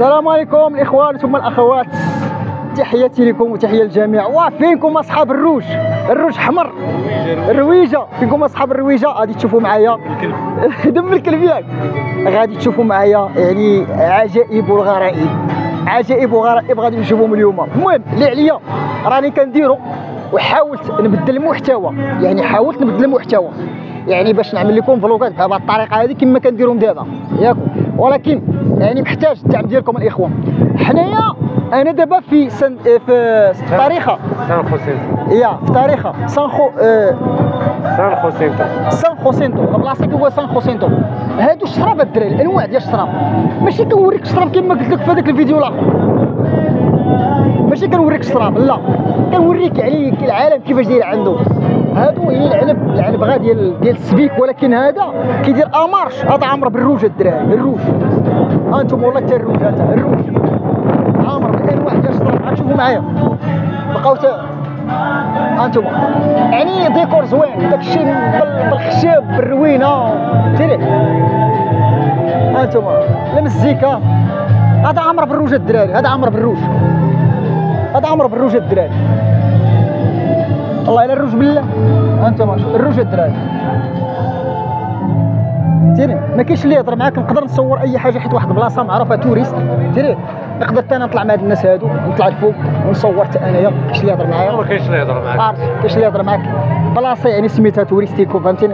السلام عليكم الاخوان ثم الاخوات، تحياتي لكم وتحيه للجميع. وفينكم اصحاب الروج احمر الرويجه، فينكم اصحاب الرويجه؟ غادي تشوفوا معايا دم الكلب ياك، غادي تشوفوا معايا يعني عجائب والغرائب، عجائب وغرائب غادي نشوفهم اليوم. المهم اللي عليا راني كنديرو وحاولت نبدل المحتوى، يعني حاولت نبدل المحتوى يعني باش نعمل لكم فلوقات بهذه الطريقه هذه كما كنديرهم دابا ياكم، ولكن يعني محتاج الدعم ديالكم الاخوان. حنايا انا دابا في طريقه سان خوسينتو، يا في طريقه سان خوسينتو البلاصه هو سان خوسينتو. هادو الشراب الدراري، الانواع ديال الشراب، ماشي كنوريك الشراب كما قلت لك في هذاك الفيديو الاخر، ماشي كنوريك الشراب، لا كنوريك يعني العالم كيفاش داير عنده. هادو يعني العنب غا ديال السبيك، ولكن هذا كيدير امارش، هذا عامر بالروج الدراري، الروج هانتوما والله حتى الروج، هذا الروج عامر بالانواع ديال الشراب. غتشوفوا معايا بقاو هانتوما يعني ديكور زوين، داكشي بالخشب بالروينه فهمتيني. هانتوما المزيكا، هذا عامر بالروج الدراري، هذا عامر بالروج، هذا عامر بالروج الدراري، والله الا الروج بالله. هانتوما الروج الدراري فهمتيني. ما كاينش اللي يهضر معاك، نقدر نصور اي حاجه حيت واحد البلاصه معروفه توريست فهمتيني، نقدر حتى انا نطلع مع هاد الناس هادو، نطلع لفوق ونصور حتى انايا، كاينش اللي يهضر معايا، ما كاينش اللي يهضر معاك، عارف كاينش اللي يهضر معاك. بلاصه يعني سميتها توريستيكو فهمتيني.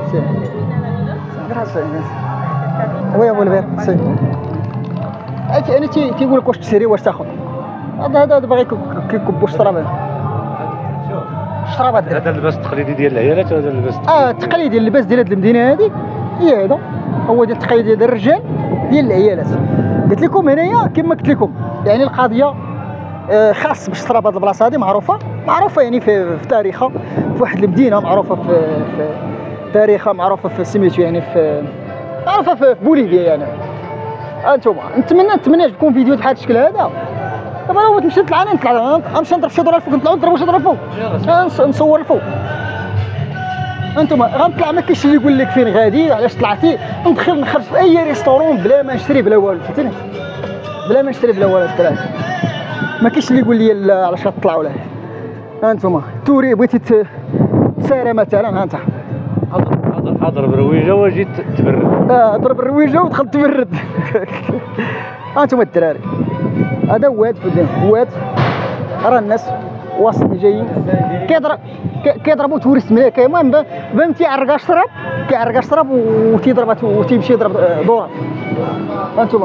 ويا ابو البيت سي انا تيقول لك واش تشري واش تاخذ، هذا باغي كيكبوا الشراب، الشراب هذا اللباس التقليدي ديال العيالات، وهذا اللباس التقليدي، اللباس ديال هذه المدينه هذه هي هذا، هو ديال التقليدي ديال الرجال ديال العيالات. قلت لكم هنايا كما قلت لكم يعني القضيه خاص بالشراب. هذه البلاصه هذه معروفه يعني في تاريخها، في واحد المدينه معروفه في تاريخها، معروفه في سميتو يعني في معروفه في بوليفيا يعني. انتوما نتمنى يكون فيديو بحال الشكل هذا. دابا انا نمشي نطلع، نمشي نضرب شي ضربه الفوق، نطلعوا نضربوا شي ضربه الفوق، نصور الفوق. انتوما غنطلع، ما كاينش اللي يقول لك فين غادي علاش طلعتي، ندخل نخرج في اي ريستورون بلا ما نشري بلا والو فهمتيني، بلا ما نشري بلا والو الدراري. ما كاينش اللي يقول لي علاش غتطلع ولا. انتوما توري بغيتي تسارى مثلا، ها انت اضرب الرويجه وجيت تبرد، ضرب الرويجه ودخلت تبرد. انتوما الدراري هذا واد في الدين، واد راه الناس واصلين جايين كيضربوا توريست مليح. المهم فهمتي عرقا الشراب وتيضرب وتيمشي يضرب دورات. هانتوما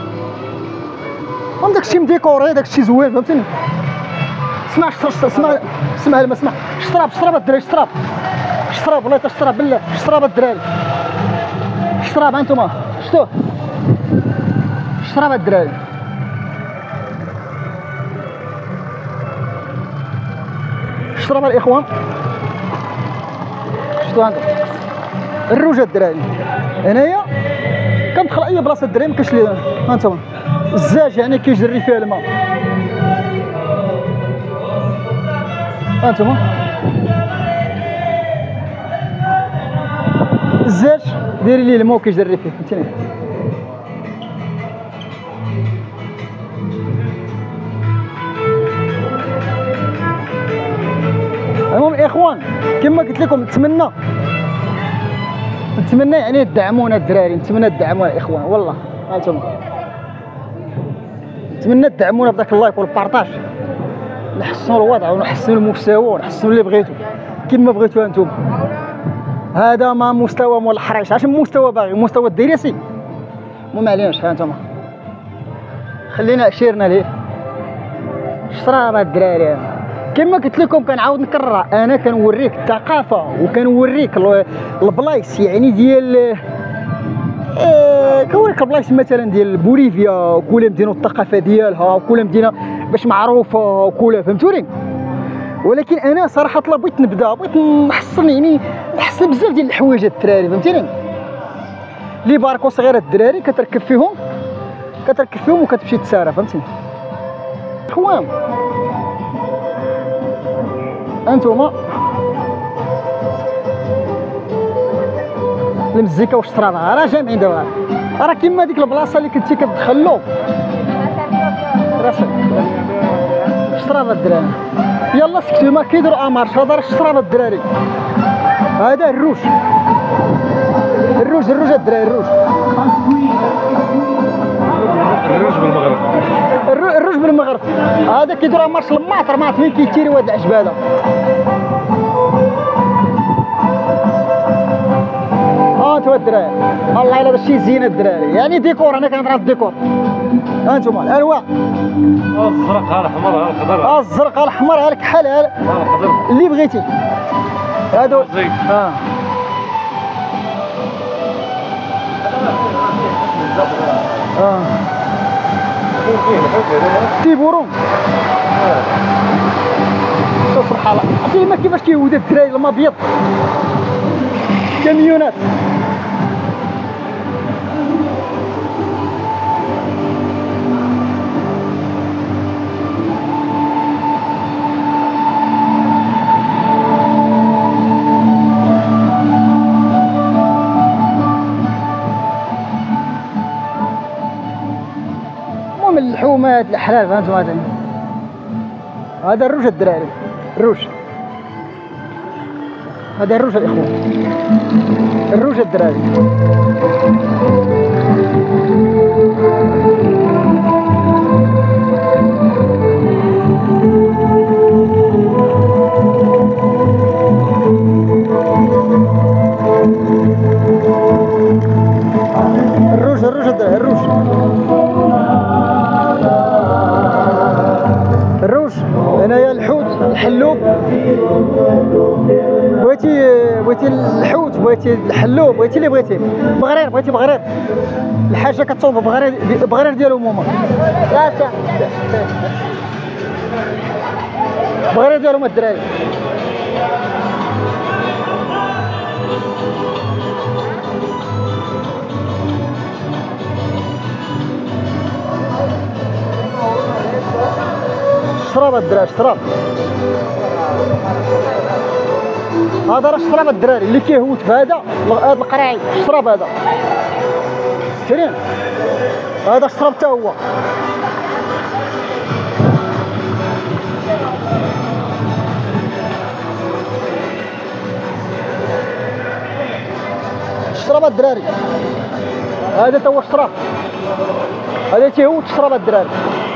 داكشي مديكوري، داكشي زوين فهمتيني. اسمع الشراب الدراري، الشراب والله حتى الشراب بالله، الشراب الدراري، الشراب هانتوما شفتوه، الشراب الدراري، الشراب الاخوان شفتوا هانتوما الروجه الدراري. هنايا كندخل اي بلاصه الدراري ما كاينش اللي هانتوما الزاج يعني كيجري فيها الماء. هانتوما الزاج داير ليه الماء كيجري فيه فهمتيني. المهم الاخوان كما قلت لكم نتمنى يعني تدعمونا الدراري، نتمنى تدعمونا الاخوان والله. هانتوما نتمنى تدعمونا بداك اللايك والبارطاج، نحسنوا الوضع ونحسنوا المستوى ونحسنوا اللي بغيتو كما بغيتو انتم. هذا ما مستوى مول الحريش، اش مستوى باغي، مستوى الدريسي ما عليناش. هانتوما خلينا اشيرنا ليه الشراب الدراري. كما قلت لكم كنعاود نكرر، انا كنوريك الثقافه وكنوريك البلايص يعني ديال كنوريك البلايص مثلا ديال بوليفيا، وكل مدينه الثقافه ديالها، وكل مدينه باش معروفه وكلها فهمتوني. ولكن انا صراحه بغيت نحصل يعني نحصل بزاف ديال الحوايج الدراري فهمتيني، لي باركو صغيره الدراري كتركب فيهم وكتمشي تسارى فهمتيني. اخوان انتوما المزيكا والشراب راه جامعين دابا، راه كيما ديك البلاصه اللي كنتي كتدخلو راسك شراب الدراري. يلا سكتوا ما كيديروا امارش، هذا راه شراب الدراري، هذا الروج الدراري الروج بالمغرب. الروج بالمغرب، هذا كيديروا امارش الماطر ما عرفت فين كيتيروا هاد العجباله. انتوا الدراري والله الا هادشي زين الدراري، يعني ديكور. انا كنهضر على الديكور. هانتوما الانواع، الزرق ها الاحمر ها الخضر، الزرق ها الاحمر ها الكحل ها الخضر اللي بغيتي. هادو تيبورون. سبحان الله، عرفتي ما كيفاش كيهود الدراري لما ابيض كاميونات. المهم اللحومات الحلال فهمتوا. هذا الروج الدراري، الروج هذا الروج الاخوان، الروج الدراري. الروج الدراري، الروج هنايا الحوت الحلوب. بغيتي الحوت، بغيتي الحلوب، بغيتي اللي بغيتي. بغرير، بغيتي بغرير، الحاجه كتصوب بغرير ديالهم هما. بغرير ديالهم الدراري. شراب الدراري، شراب. هذا راه الشراب الدراري اللي كيهوت بهذا القراعي. الشراب هذا كريم، هذا الشراب حتى هو. الشراب الدراري هذا تا هو الشراب، هذا تيهوت الشراب الدراري.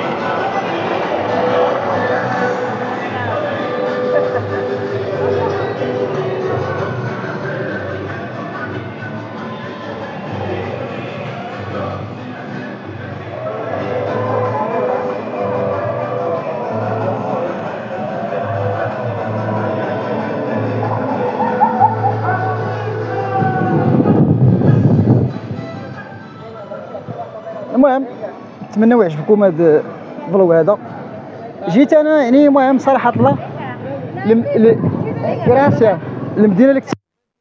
المهم نتمنى يعجبكم هذا الفلوق هذا. جيت انا يعني المهم صراحه الله كراسيا المدينه اللي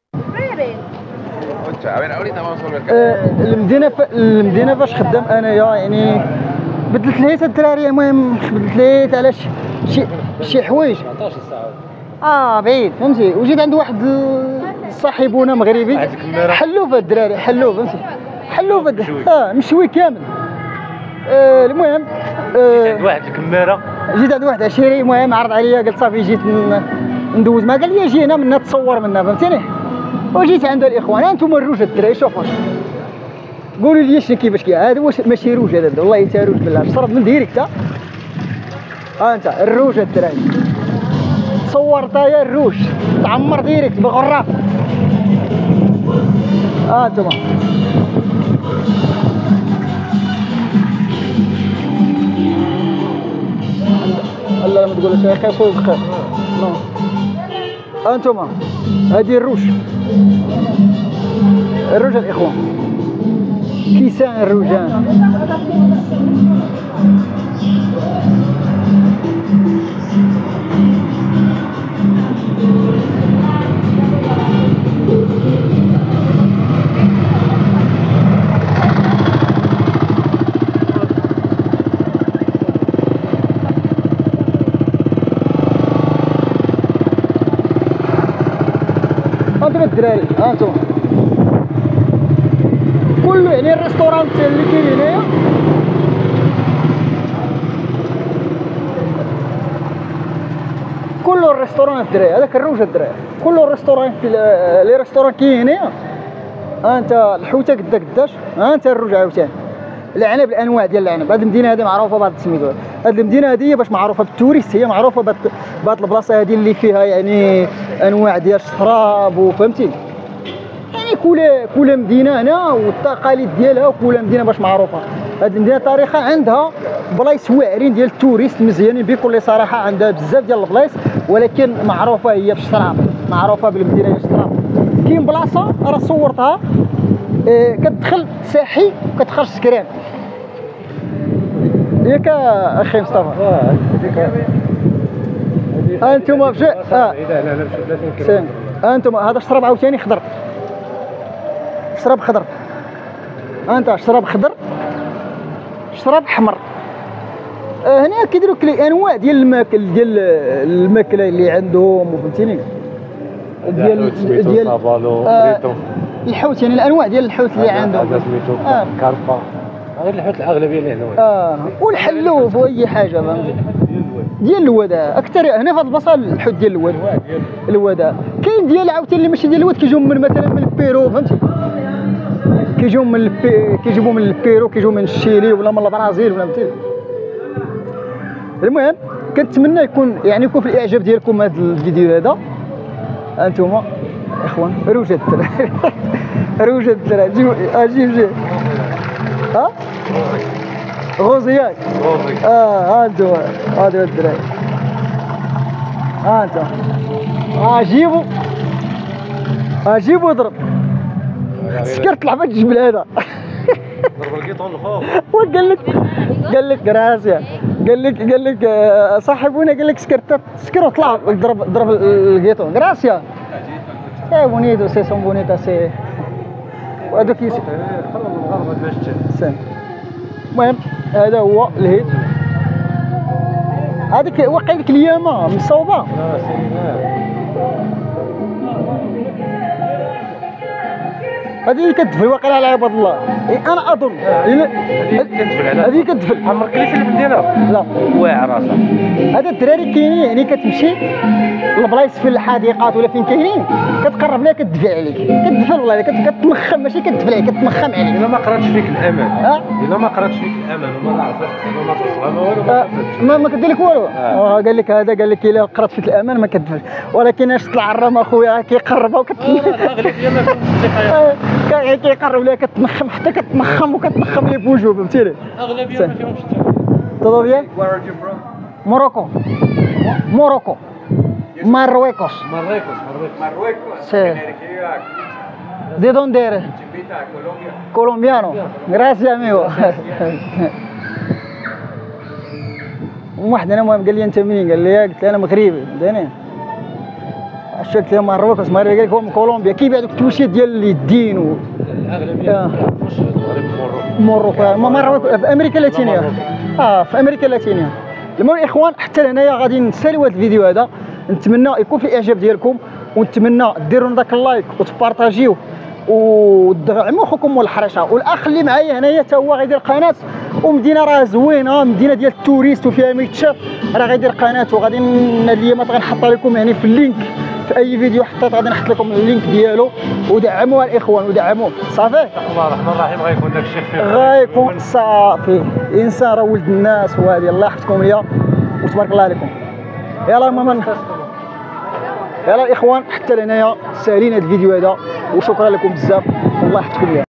المدينه فاش خدام انايا يعني بدلت ليت الدراري. المهم بدلت ليت على شي حوايج بعيد فهمتي. وجيت عند واحد صاحبنا مغربي حلوف الدراري، حلوف فهمتي، حلوف مشوي كامل. المهم جيت عند واحد الكماره، جيت عند واحد عشيري. المهم عرض عليا قلت صافي جيت ندوز معاه. قال لي جي هنا منها تصور منها فهمتيني. وجيت عند الاخوان. انتم الروج الدراري شوفوا قولوا لي شنو كيفاش هذا. واش ماشي روج هذا؟ والله حتى روج بالله شرب من ديريكت. انت الروج الدراري صورت يا الروج تعمر ديريكت بغراف. انتما لا ما تقولش يا اخي صوب بخير. انتما هذه الروج، الروج الاخوان كيسان الروجان. انتم الدراري انتم كله يعني الريستوران اللي كاين هنايا كله الريستوران الدراري، هذاك الروج الدراري كله الريستوران لي ريستوران كاين هنايا. انت الحوته قداش انت الروج عاوتاني العنب، الانواع ديال العنب. هذه المدينه هذه معروفه بهذا السميتو، هذه المدينه هذه باش معروفه بالتوريست، هي معروفه بهذه البلاصه هذه اللي فيها يعني انواع ديال الشراب وفهمتي يعني كل مدينه هنا والتقاليد ديالها، وكل مدينه باش معروفه. هذه المدينه تاريخها عندها بلايص واعرين ديال التوريست مزيانين بكل صراحه، عندها بزاف ديال البلايص، ولكن معروفه هي بالشراب، معروفه بالمدينه ديال الشراب. كاين بلاصه راه صورتها كتدخل ساحي وكتخرج سكران، ياك اخي مصطفى؟ انتم في انتم هذا الشراب عاوتاني خضر، شراب خضر، انت شراب خضر شراب احمر. هنا كيديروا انواع ديال الماكله اللي عندهم، فهمتيني؟ ديال الحوت، يعني الانواع ديال الحوت اللي عندهم. هذا سميتو كاربا، غير الحوت الاغلبيه اللي هنا. والحلوف واي حاجه فهمتي ديال الواد اكثر هنا في هذه البلاصه. الحوت ديال الواد كاين ديال عاوتاني اللي ماشي ديال الواد، كيجيو من مثلا من البيرو فهمتي، كيجيو من البيرو، كيجيو من الشيلي ولا من البرازيل ولا فهمتي. المهم كنتمنى يكون في الاعجاب ديالكم هذا الفيديو هذا. انتم اخوان روج الدراري روج الدراري، جيب ها غوزياك انتم هادو الدراري، انتم جيبوا ضرب سكرت لعبه الجبل هذا ضرب القيطون الخوف. قال لك غراسيا، قال لك صاحبونا، قال لك سكر وطلع ضرب القيطون غراسيا. سي بونيتو سي سون بونيتا سي وهذوك خلوا المغاربه باش سام. المهم هذا هو الهيد، هذيك واقع ديك اليامه مصوبه. هذه اللي كتدفل واقيلا على عباد الله، انا اظن هذه كتدفل. عمرك كليتي اللي بالدينا؟ لا واعر راسها. هذا الدراري كاينين يعني كتمشي البلايص في الحديقات ولا فين كاينين، كتقرب لها كتدفل عليك، كتدفل والله كتمخم، ماشي كتدفل عليك، كتمخم عليك. الا ما قراتش فيك الامان، الا ما قراتش فيك الامان وما عرفتش ما توصلها ما والو، ما كدير لك والو. قال لك هذا، قال لك الا قرات فيك الامان ما كتدفل. ولكن اش طلع الرام اخويا كيقربها الاغلبيه ما كاينش كيقرب لها كتمخم، حتى كتمخم وكتمخم لي بوجهو فهمتيني. اغلبيه ما فيهمش todo bien? Morocco. Marruecos. Sí. ¿De dónde eres? Colombiano. Gracias amigo. واحد انا المهم قال لي انت منين؟ قال لي قلت له انا مغربي. فهمتني؟ قلت له ماروكوس، قال لك هو من كولومبيا. كيف هذوك التوشيات ديال الدين و موروكو في امريكا اللاتينيه. في امريكا اللاتينيه. المهم الاخوان حتى لهنايا غادي نساليو هذا الفيديو هذا. نتمنى يكون في الاعجاب ديالكم، ونتمنى ديروا لنا داك اللايك وتبارطاجيوه ودعموا خوكم مول الحريشه. والاخ اللي معايا هنايا حتى هو غيدير قناه، ومدينه راه زوينه، مدينه ديال التوريست وفيها ما يتشاف، راه غيدير قناه. وغادي هاد الايامات غنحطها لكم يعني في اللينك في اي فيديو حطيت، غادي نحط لكم اللينك ديالو. ودعموه الاخوان، ودعموه صافي. الله الرحمن الرحيم غيكون داك الشيء خفيف، غيكون صافي. الانسان راه ولد الناس، وهذه الله يحفظكم ليا وتبارك الله عليكم. يلا ماما، يلا الاخوان حتى لهنايا سالين هذا الفيديو هذا، وشكرا لكم بزاف، الله يحفظكم ليا.